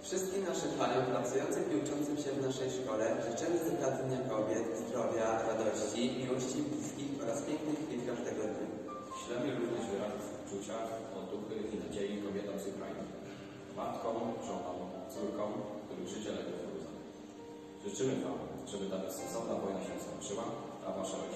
Wszystkim naszym paniom pracującym i uczącym się w naszej szkole życzymy z okazji Dnia Kobiet zdrowia, radości, miłości bliskich oraz pięknych chwil każdego dnia. Ślemy również wyrazy współczucia, otuchy i nadziei kobietom z Ukrainy, matkom, żonom, córkom, których życie legło w gruzach. Życzymy Wam, żeby ta bezsensowna wojna się skończyła, a Wasza rodzina